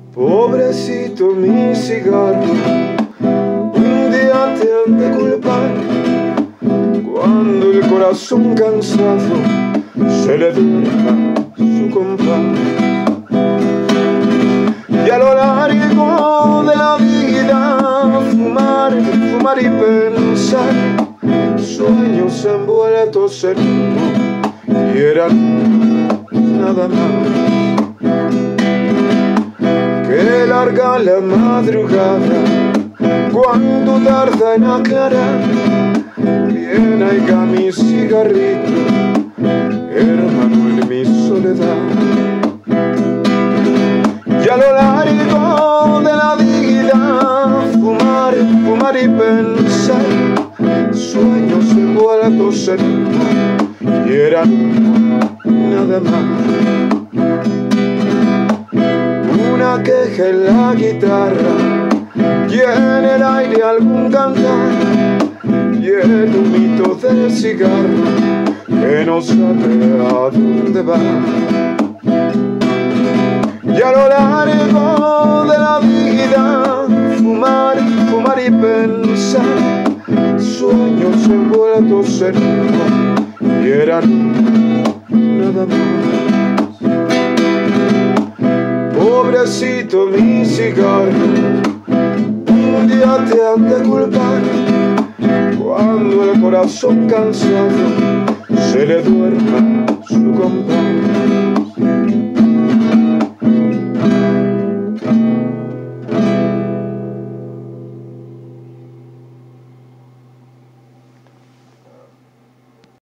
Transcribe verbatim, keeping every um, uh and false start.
Pobrecito mi cigarro, un día te han de culpar, cuando el corazón cansado se le deja su compás. Y a lo largo de la vida fumar, fumar y pensar, sueños envueltos en humo y eran nada más. Que larga la madrugada cuando tarda en aclarar, bien haiga mi cigarrito, hermano en mi soledad. Y a lo largo de la vida fumar, fumar y pensar, sueños envueltos en humo y eran nada más. Una queja en la guitarra y en el aire algún cantar, y el humito del cigarro que no sabe a dónde va. Y a lo largo de la vida fumar, fumar y pensar, sueños envueltos en humo y eran nada más. Pobrecito mi cigarro, un día te han de culpar, cuando el corazón cansado se le duerma su compás.